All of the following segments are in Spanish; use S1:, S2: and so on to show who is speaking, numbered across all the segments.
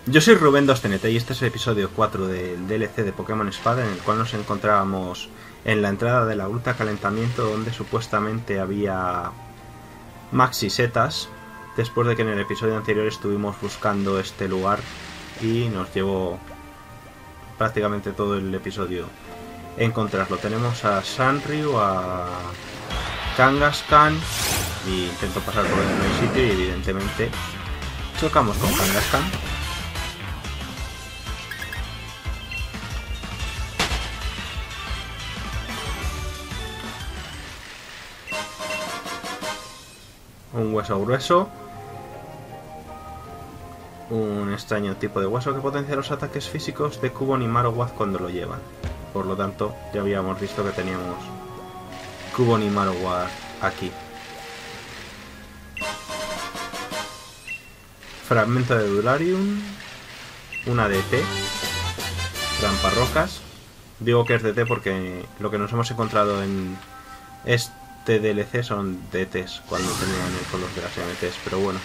S1: Yo soy Rubén 2TNT y este es el episodio 4 del DLC de Pokémon Espada, en el cual nos encontrábamos en la entrada de la Gruta Calentamiento, donde supuestamente había maxi setas, después de que en el episodio anterior estuvimos buscando este lugar y nos llevó prácticamente todo el episodio encontrarlo. Tenemos a Sanryu, a Kangaskhan y intento pasar por el mismo sitio y evidentemente chocamos con Kangaskhan. Un hueso grueso, un extraño tipo de hueso que potencia los ataques físicos de Cubone y Marowak cuando lo llevan. Por lo tanto, ya habíamos visto que teníamos Cubone y Marowak aquí. Fragmento de Durarium, una DT, tramparrocas. Digo que es DT porque lo que nos hemos encontrado en este DLC son DTs cuando tenían el color de las MTs, pero bueno.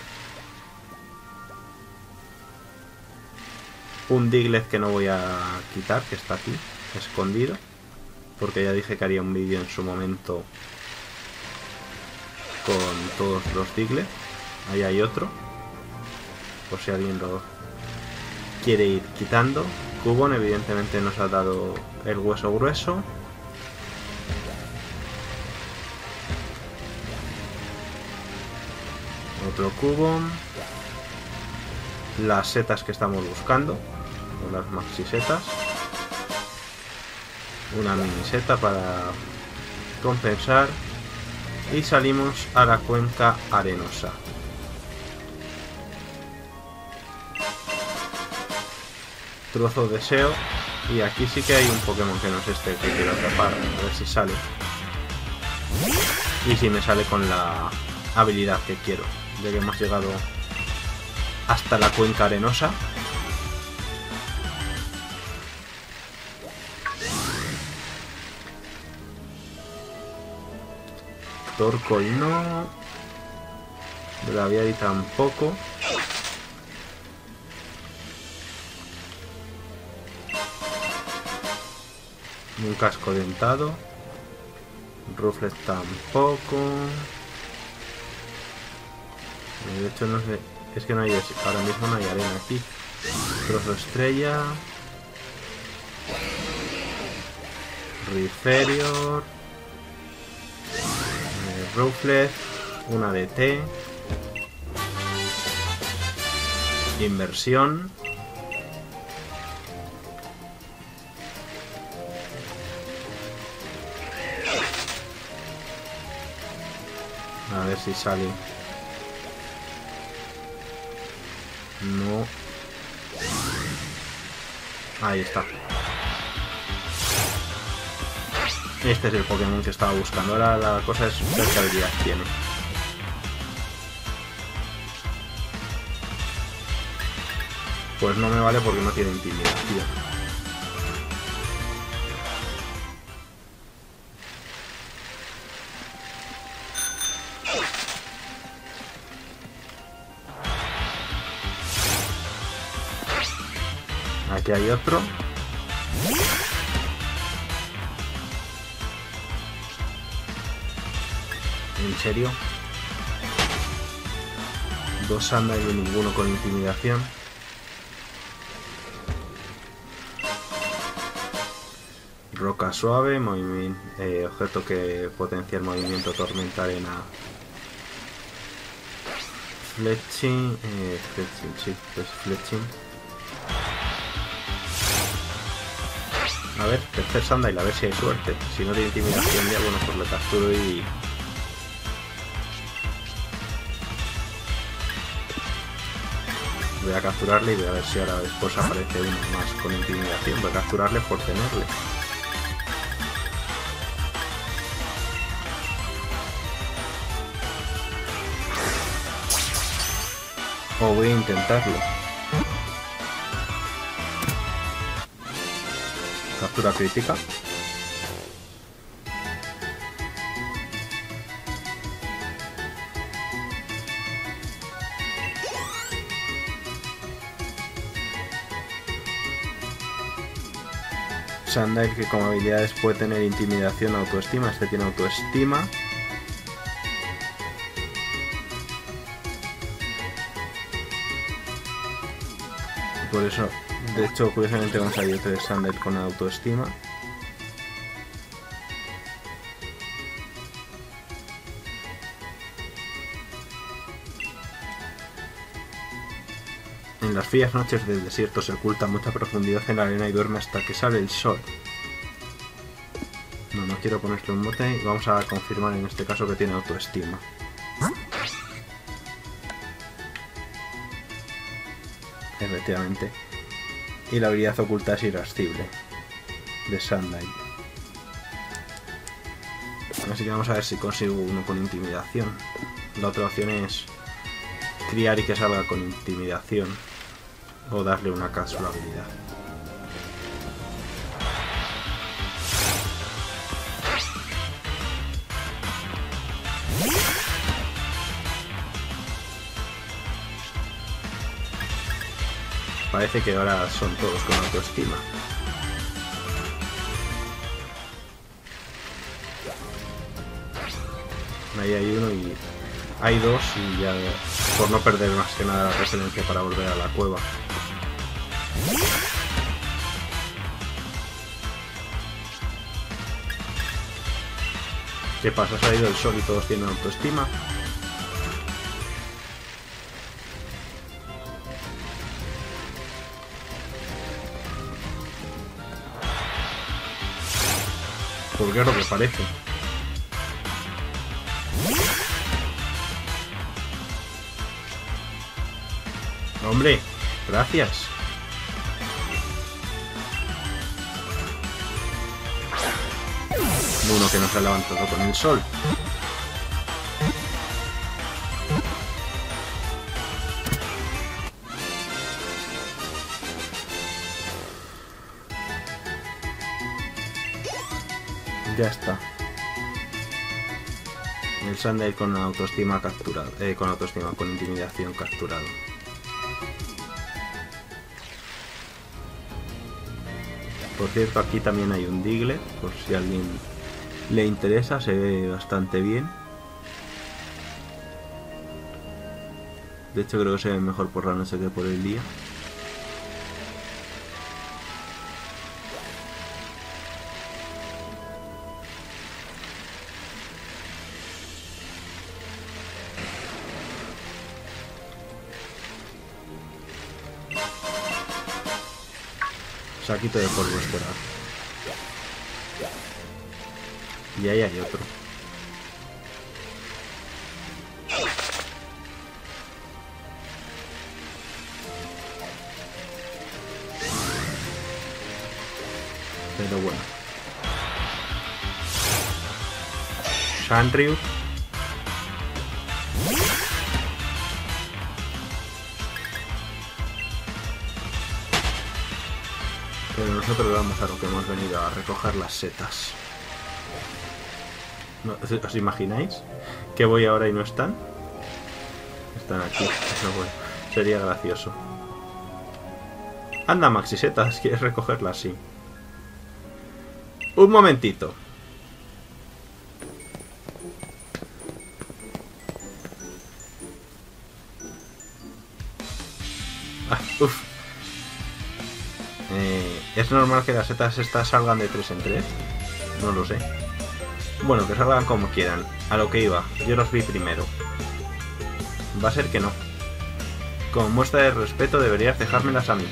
S1: Un Diglett que no voy a quitar, que está aquí, escondido, porque ya dije que haría un vídeo en su momento con todos los Diglett. Ahí hay otro, por si alguien lo quiere ir quitando. Cubone evidentemente nos ha dado el hueso grueso. Otro Cubone. Las setas que estamos buscando, las maxi setas. Una mini seta para compensar. Y salimos a la cuenca arenosa. Trozo de deseo. Y aquí sí que hay un Pokémon que no es este que quiero atrapar. A ver si sale. Y si me sale con la habilidad que quiero. Ya que hemos llegado hasta la cuenca arenosa. Torkoal no. Braviary tampoco. Un casco dentado. Rufflet tampoco. De hecho no sé. Es que no hay, ahora mismo no hay arena aquí. Trozo estrella. Riferior. Rufflet. Una DT. Inversión. A ver si sale. No. Ahí está. Este es el Pokémon que estaba buscando. Ahora la cosa es ver qué habilidad tiene. Pues no me vale porque no tiene intimidación. Aquí hay otro. ¿En serio? Dos Sandile y ninguno con intimidación. Roca suave, objeto que potencia el movimiento tormenta arena. Fletching, sí, pues Fletching. A ver, tercer Sandile, a ver si hay suerte. Si no tiene intimidación ya, bueno, pues lo capturo y... voy a capturarle y voy a ver si ahora después aparece uno más con intimidación. Voy a capturarle por tenerle. O voy a intentarlo. Captura crítica. Sandile, que como habilidades puede tener intimidación o autoestima. Este tiene autoestima. Por eso, de hecho, curiosamente vamos a ir de Sandile con autoestima. En las frías noches del desierto se oculta mucha profundidad en la arena y duerme hasta que sale el sol. No quiero ponerle un mote y vamos a confirmar en este caso que tiene autoestima. Efectivamente. Y la habilidad oculta es irascible de Sandile. Así que vamos a ver si consigo uno con intimidación. La otra opción es criar y que salga con intimidación. O darle una cápsula habilidad. Parece que ahora son todos con autoestima. Ahí hay uno y hay dos y ya por no perder más que nada la referencia para volver a la cueva. ¿Qué pasa? ¿Se ha ido el sol y todos tienen autoestima? Porque es lo que parece. ¡Hombre! ¡Gracias! Uno que no se ha levantado con el sol. Ya está. El Sandile con autoestima capturado. Con intimidación capturado. Por cierto, aquí también hay un Diglett, por si a alguien le interesa, se ve bastante bien. De hecho creo que se ve mejor por la noche que por el día. Saquito de polvo esperar. Y ahí hay otro. Pero bueno. Sandrew. Pero nosotros vamos a lo que hemos venido, a recoger las setas. ¿No, ¿os imagináis que voy ahora y no están? Están aquí. Eso, bueno, sería gracioso. Anda, Maxi setas, ¿quieres recogerlas? Sí. Un momentito. Uf. ¿Es normal que las setas estas salgan de 3 en 3? No lo sé. Bueno, que salgan como quieran. A lo que iba. Yo los vi primero. Va a ser que no. Como muestra de respeto deberías dejármelas a mí.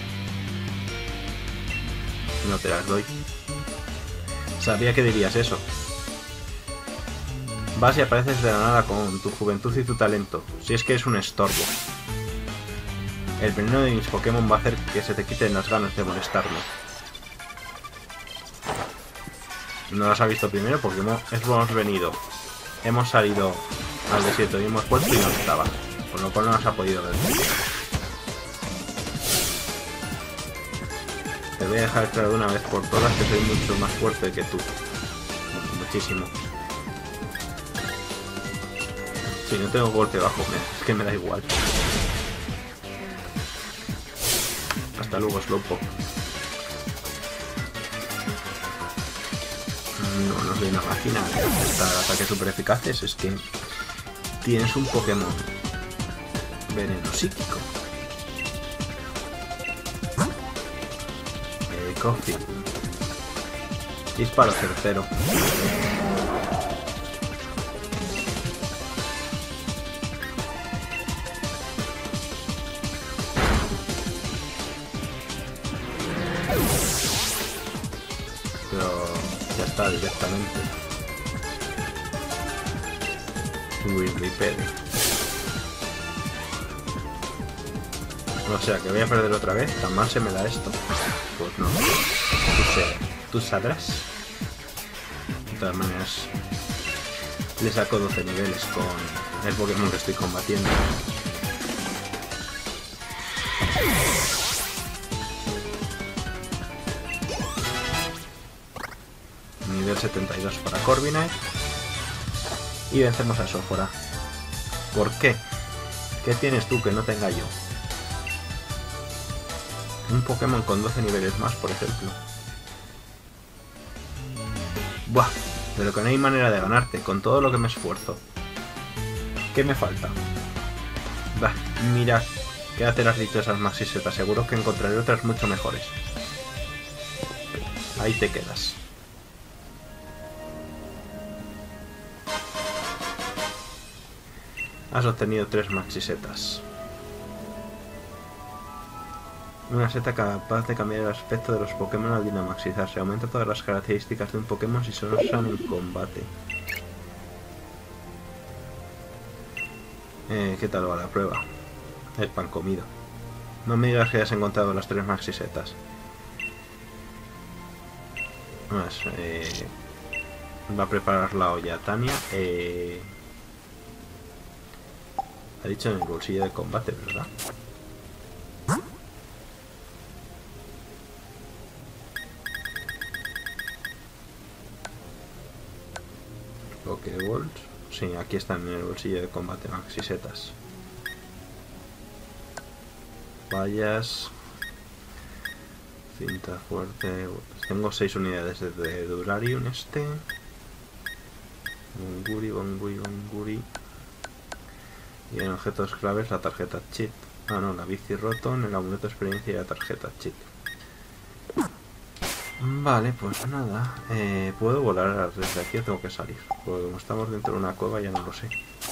S1: No te las doy. Sabía que dirías eso. Vas y apareces de la nada con tu juventud y tu talento. Si es que es un estorbo. El veneno de mis Pokémon va a hacer que se te quiten las ganas de molestarme. No las ha visto primero porque hemos venido. Hemos salido al desierto y hemos vuelto y no estaba. Por lo cual no las ha podido ver. Te voy a dejar claro de una vez por todas que soy mucho más fuerte que tú. Muchísimo. Si no tengo golpe bajo, es que me da igual. Hasta luego, Slowpoke. no soy una máquina de hacer ataques super eficaces, es que tienes un Pokémon veneno psíquico. Coffee. Disparo 0-0. Pero ya está directamente. Wikipedia. O sea que voy a perder otra vez. ¿Tan mal se me da esto? Pues no. Tú sabrás. De todas maneras, le saco 12 niveles con el Pokémon que estoy combatiendo. Nivel 72 para Corviknight. Y vencemos a Sófora. ¿Por qué? ¿Qué tienes tú que no tenga yo? Un Pokémon con 12 niveles más, por ejemplo. Buah, pero que no hay manera de ganarte, con todo lo que me esfuerzo. ¿Qué me falta? Bah, mira, ¿qué hacer has dicho esas Maxisetas? Seguro que encontraré otras mucho mejores. Ahí te quedas. Has obtenido 3 Maxisetas. Una seta capaz de cambiar el aspecto de los Pokémon al dinamaxizarse. Aumenta todas las características de un Pokémon si solo usan en combate. ¿Qué tal va la prueba? El pan comido. No me digas que hayas encontrado las 3 Maxisetas. Más, va a preparar la olla Tania. Ha dicho en el bolsillo de combate, ¿verdad? Pokéballs. Sí, aquí están en el bolsillo de combate Maxisetas. Vallas. Cinta fuerte. Tengo 6 unidades de Durarium este. Bonguri. Y en objetos claves la tarjeta cheat. Ah no, la bici Rotom, el amuleto de experiencia y la tarjeta cheat. Vale, pues nada. ¿Puedo volar desde aquí o tengo que salir? Porque como estamos dentro de una cueva ya no lo sé.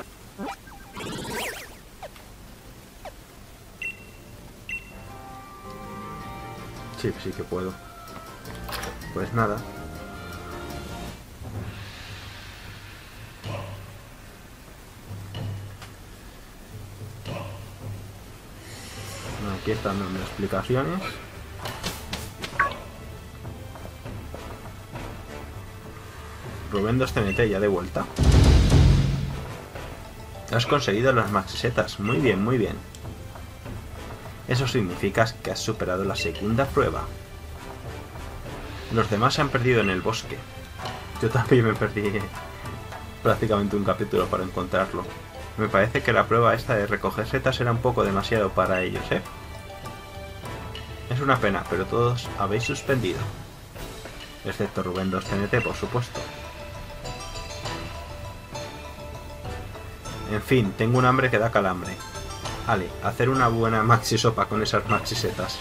S1: Sí, sí que puedo. Pues nada. Aquí están dando explicaciones. Rubén 2TNT ya de vuelta. Has conseguido las Maxisetas. Muy bien, muy bien. Eso significa que has superado la segunda prueba. Los demás se han perdido en el bosque. Yo también me perdí prácticamente un capítulo para encontrarlo. Me parece que la prueba esta de recoger setas era un poco demasiado para ellos, ¿eh? Es una pena, pero todos habéis suspendido. Excepto Rubén 2TNT, por supuesto. En fin, tengo un hambre que da calambre. Ale, hacer una buena maxi sopa con esas maxisetas.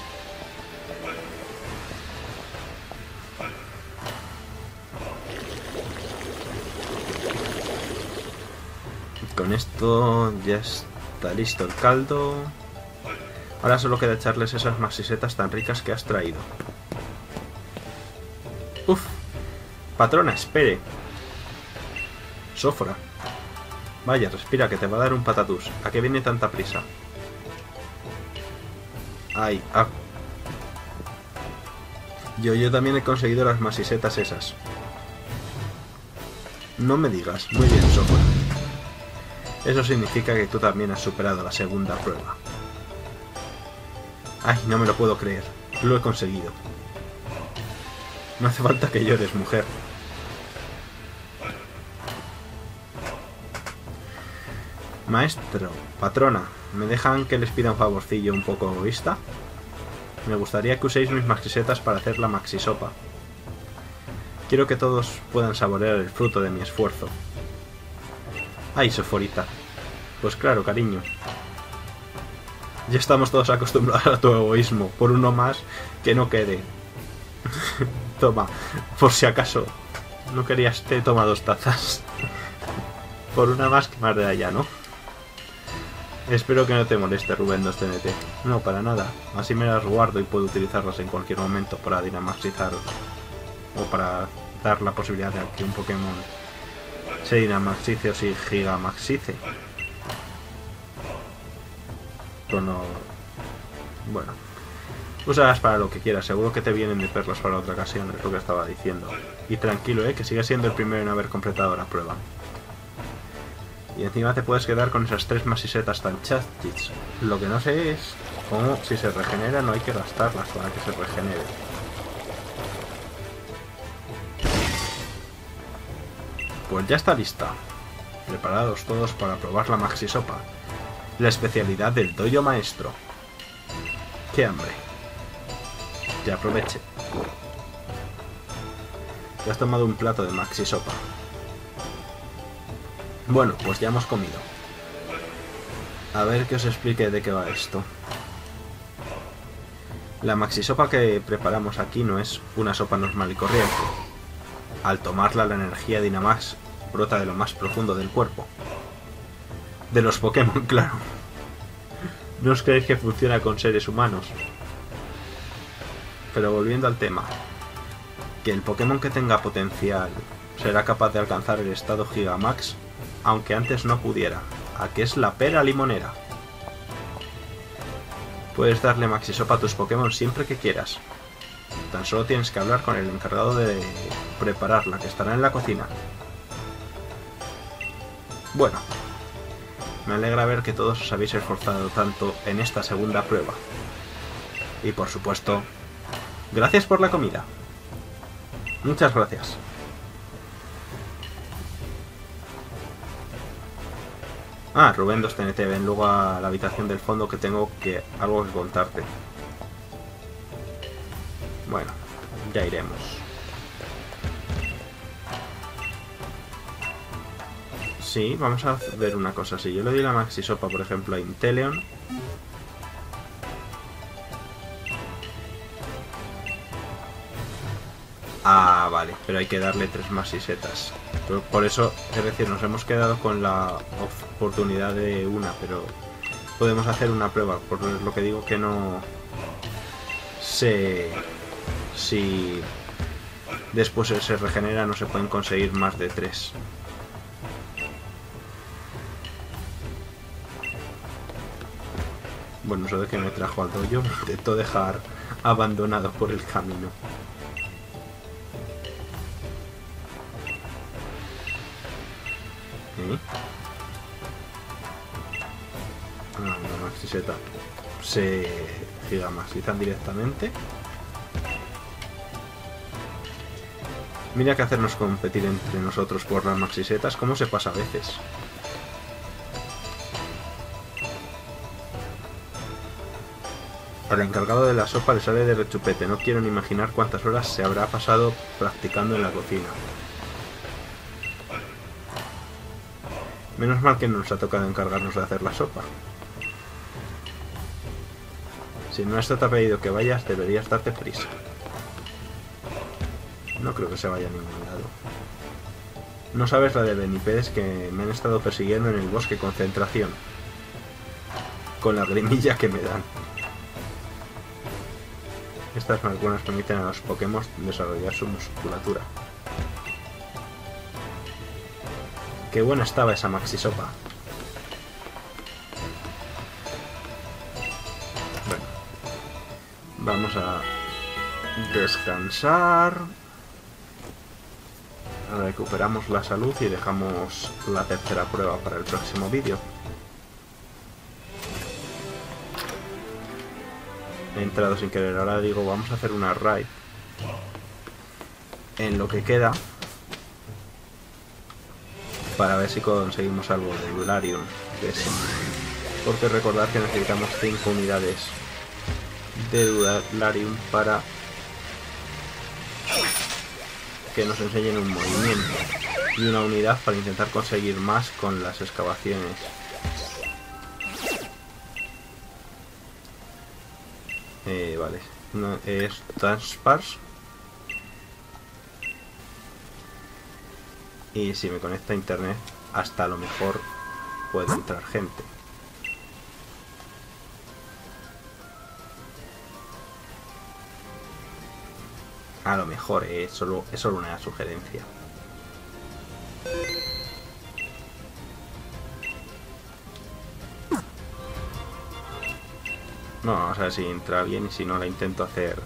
S1: Con esto ya está listo el caldo. Ahora solo queda echarles esas maxisetas tan ricas que has traído. Uf. Patrona, espere. Sófora. Vaya, respira, que te va a dar un patatús. ¿A qué viene tanta prisa? Ay, ah. Yo también he conseguido las maxisetas esas. No me digas. Muy bien, Sófora. Eso significa que tú también has superado la segunda prueba. Ay, no me lo puedo creer. Lo he conseguido. No hace falta que llores, mujer. Maestro, patrona, ¿me dejan que les pida un favorcillo un poco egoísta? Me gustaría que uséis mis maxisetas para hacer la maxisopa. Quiero que todos puedan saborear el fruto de mi esfuerzo. ¡Ay, Soforita! Pues claro, cariño. Ya estamos todos acostumbrados a tu egoísmo. Por uno más, que no quede. Toma, por si acaso no querías, te toma 2 tazas. Por una más que más de allá, ¿no? Espero que no te moleste, Rubén 2TNT. No, para nada. Así me las guardo y puedo utilizarlas en cualquier momento para dinamaxizar o para dar la posibilidad de que un Pokémon se dinamaxice o se gigamaxice. Bueno, úsalas para lo que quieras, seguro que te vienen de perlas para otra ocasión, es lo que estaba diciendo. Y tranquilo, que sigas siendo el primero en haber completado la prueba. Y encima te puedes quedar con esas 3 masisetas tan chachis. Lo que no sé es cómo, si se regenera, no hay que gastarlas para que se regenere. Pues ya está lista. Preparados todos para probar la Maxisopa, la especialidad del dojo maestro. ¡Qué hambre! Que aproveche. Ya has tomado un plato de Maxisopa. Bueno, pues ya hemos comido. A ver que os explique de qué va esto. La Maxisopa que preparamos aquí no es una sopa normal y corriente. Al tomarla, la energía Dynamax brota de lo más profundo del cuerpo. De los Pokémon, claro. No os creéis que funciona con seres humanos. Pero volviendo al tema, que el Pokémon que tenga potencial será capaz de alcanzar el estado Gigamax, aunque antes no pudiera. ¿A qué es la pera limonera? Puedes darle Maxisopa a tus Pokémon siempre que quieras. Tan solo tienes que hablar con el encargado de prepararla, que estará en la cocina. Bueno, me alegra ver que todos os habéis esforzado tanto en esta segunda prueba. Y por supuesto, gracias por la comida. Muchas gracias. Ah, Rubén 2TNT, ven luego a la habitación del fondo que tengo algo que contarte. Bueno, ya iremos. Sí, vamos a ver una cosa. Si yo le doy la Maxisopa, por ejemplo, a Inteleon, ah, vale, pero hay que darle 3 Maxisetas. Por eso, es decir, nos hemos quedado con la oportunidad de una, pero podemos hacer una prueba. Por lo que digo que no sé si después se regenera, no se pueden conseguir más de 3. Bueno, eso de que me trajo al dojo me intentó dejar abandonado por el camino. Ah, la Maxiseta se gigamaxizan directamente. Mira que hacernos competir entre nosotros por las Maxisetas, cómo se pasa a veces. Al encargado de la sopa le sale de rechupete, no quiero ni imaginar cuántas horas se habrá pasado practicando en la cocina. Menos mal que no nos ha tocado encargarnos de hacer la sopa. Si no esto te ha pedido que vayas, deberías darte prisa. No creo que se vaya a ningún lado. No sabes la de Benipedes que me han estado persiguiendo en el bosque Concentración. Con la grimilla que me dan. Estas vacunas permiten a los Pokémon desarrollar su musculatura. Qué buena estaba esa Maxisopa. Bueno, vamos a descansar. Recuperamos la salud y dejamos la tercera prueba para el próximo vídeo. He entrado sin querer, ahora digo, vamos a hacer una raid en lo que queda para ver si conseguimos algo de Larium, porque recordad que necesitamos 5 unidades de Larium para que nos enseñen un movimiento y una unidad para intentar conseguir más con las excavaciones. Vale, no, es Transpars. Y si me conecta a internet, hasta a lo mejor puede entrar gente. A lo mejor, es solo una sugerencia. No, vamos a ver si entra bien y si no la intento hacer.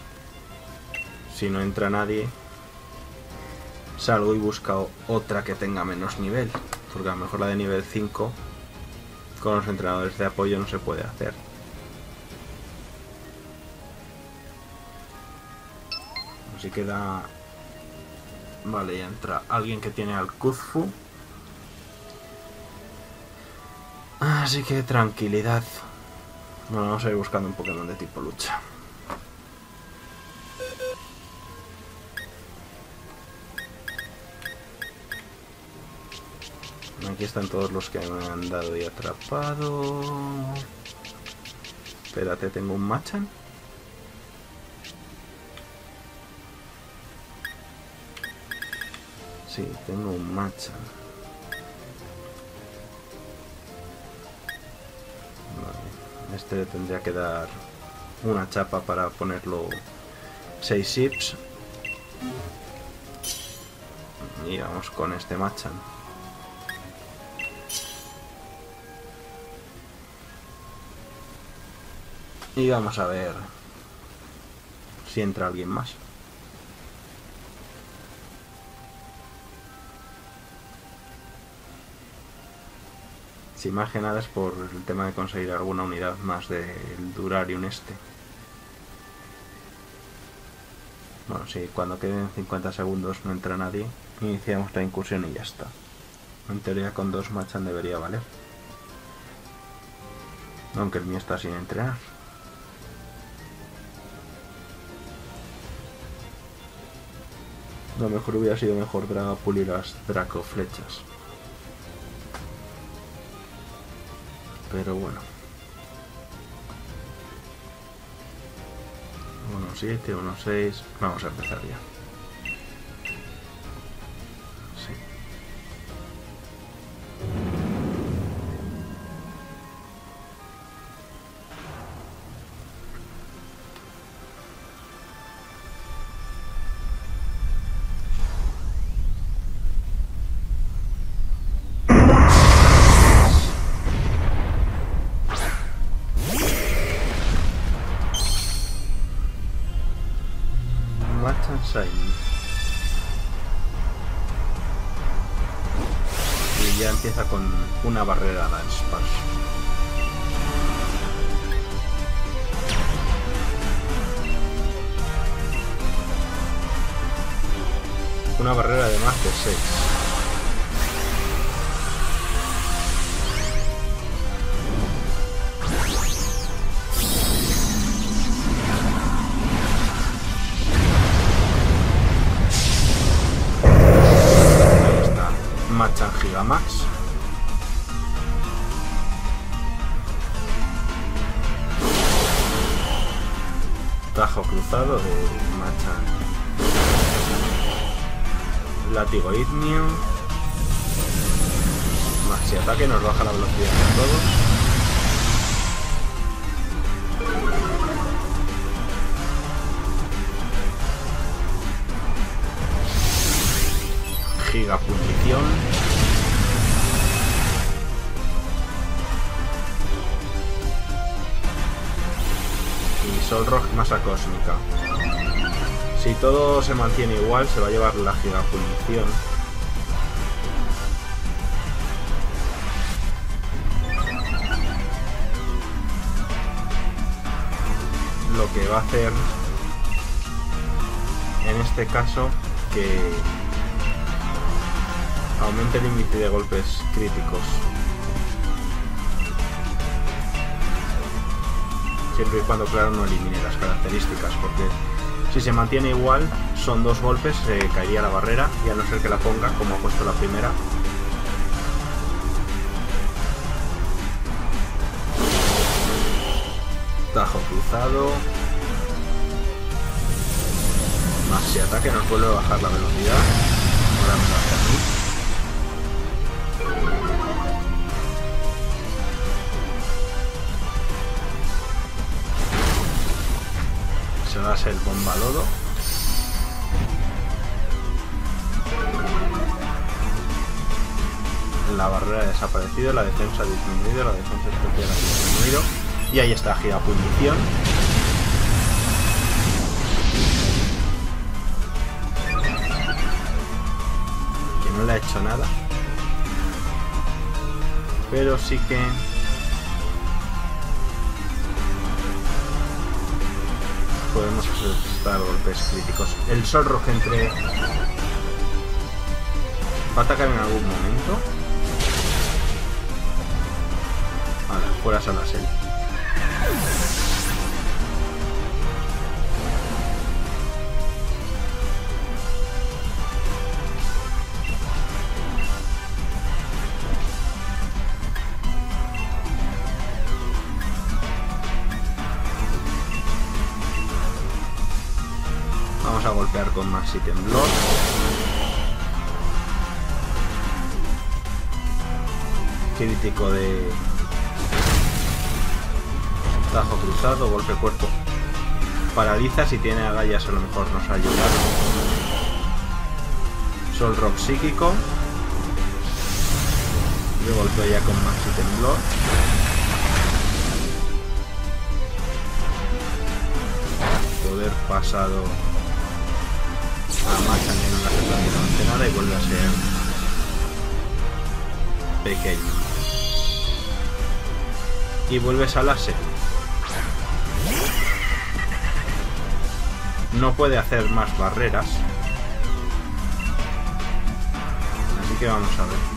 S1: Si no entra nadie, salgo y busco otra que tenga menos nivel. Porque a lo mejor la de nivel 5 con los entrenadores de apoyo no se puede hacer. Así queda... Vale, ya entra alguien que tiene al Kuzfu. Así que tranquilidad. Bueno, vamos a ir buscando un Pokémon de tipo lucha. Aquí están todos los que me han dado y atrapado. Espérate, tengo un Machan. Sí, tengo un Machan. Vale. Este le tendría que dar una chapa para ponerlo 6 chips. Y vamos con este Machan. Y vamos a ver si entra alguien más. Si más que nada es por el tema de conseguir alguna unidad más del Durarium este. Bueno, si cuando queden 50 segundos no entra nadie, iniciamos la incursión y ya está. En teoría con 2 Machan debería valer. Aunque el mío está sin entrenar. A lo mejor hubiera sido mejor Dragapult y las Draco flechas. Pero bueno. 1-7, 1-6. Vamos a empezar ya. Sí. Y ya empieza con una barrera Dunsparce. Una barrera de más de 6. Machan Gigamax. Tajo cruzado de Machan. Látigo Ignio. Maxi ataque nos baja la velocidad de todos. Gigapundición. Y Solrock masa cósmica. Si todo se mantiene igual, se va a llevar la gigapundición. Lo que va a hacer en este caso que aumente el límite de golpes críticos. Siempre y cuando, claro, no elimine las características, porque Si se mantiene igual, son 2 golpes, caería la barrera, y a no ser que la ponga, como ha puesto la primera. Tajo cruzado. Maxi ataque, nos vuelve a bajar la velocidad. Ahora me lo hace a mí. Se va a ser bomba lodo. La barrera ha desaparecido, la defensa ha disminuido, la defensa especial ha disminuido. Y ahí está, gigapunición. Que no le ha hecho nada. Pero sí que... podemos aceptar golpes críticos. El Solrock entre... va a atacar en algún momento. Ahora, fuera Salasel. Vamos a golpear con Maxi Temblor. Crítico de tajo cruzado, golpe cuerpo. Paraliza, si tiene agallas a lo mejor nos ayuda. Solrock psíquico. Yo golpeo ya con Maxi Temblor. Poder pasado a Machan, que no le hace prácticamente nada y vuelve a ser pequeño. Y vuelves a láser. No puede hacer más barreras. Así que vamos a ver.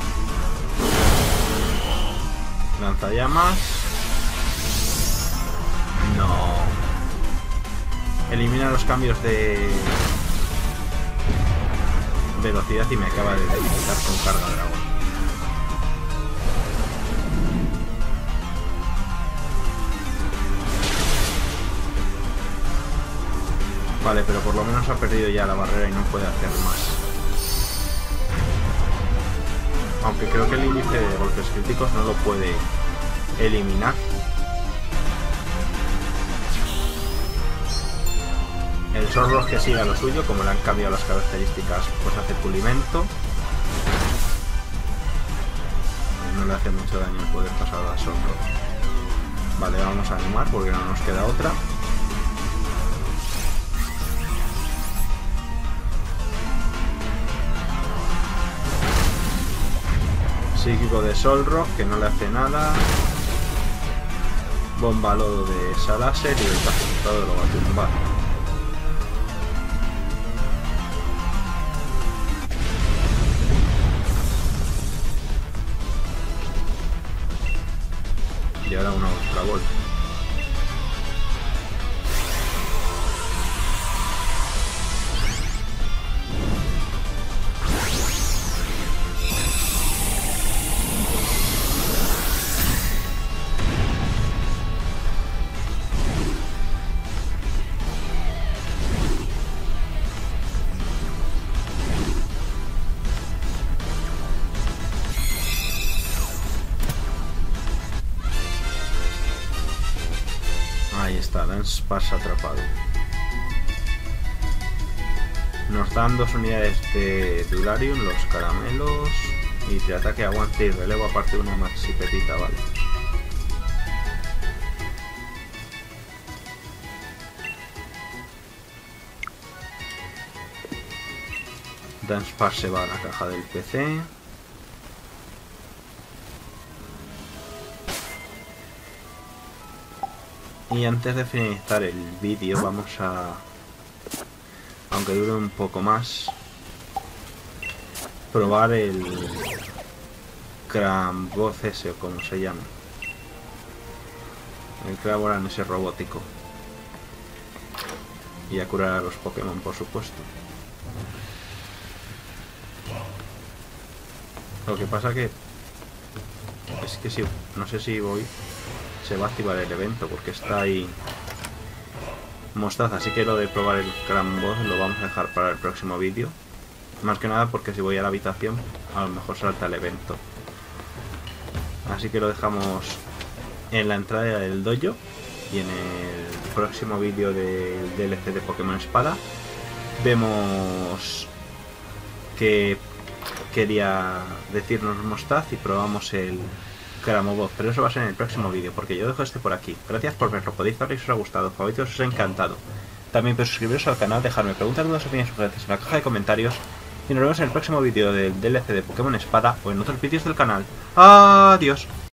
S1: Lanzallamas. No. Elimina los cambios de velocidad y me acaba de debilitar con carga dragón. Vale, pero por lo menos ha perdido ya la barrera y no puede hacer más. Aunque creo que el índice de golpes críticos no lo puede eliminar. El Solrock que siga lo suyo, como le han cambiado las características, pues hace pulimento. No le hace mucho daño el poder pasado a Solrock. Vale, vamos a animar porque no nos queda otra. Psíquico de Solrock, que no le hace nada. Bomba lodo de Salasel y el resultado lo va a tumbar. Y ahora una Ultra Ball. Ahí está, Dunsparce atrapado. Nos dan 2 unidades de Durarium, los caramelos, y de ataque, aguante y relevo, aparte de una maxi petita, vale. Dunsparce se va a la caja del PC. Y antes de finalizar el vídeo vamos a, aunque dure un poco más, probar el Cramboz ese o como se llama. El Craboran ese robótico. Y a curar a los Pokémon, por supuesto. Lo que pasa que es que si no sé si voy se va a activar el evento porque está ahí Mostaza, así que lo de probar el Gran Boss lo vamos a dejar para el próximo vídeo. Más que nada porque si voy a la habitación a lo mejor salta el evento. Así que lo dejamos en la entrada del dojo y en el próximo vídeo del DLC de Pokémon Espada vemos que quería decirnos Mostaz y probamos el Cramoboz, pero eso va a ser en el próximo vídeo porque yo dejo este por aquí. Gracias por verlo, podéis darle si os ha gustado, favoritos, os ha encantado. También podéis suscribiros al canal, dejarme preguntas, dudas, opiniones, sugerencias en la caja de comentarios y nos vemos en el próximo vídeo del DLC de Pokémon Espada o en otros vídeos del canal. ¡Adiós!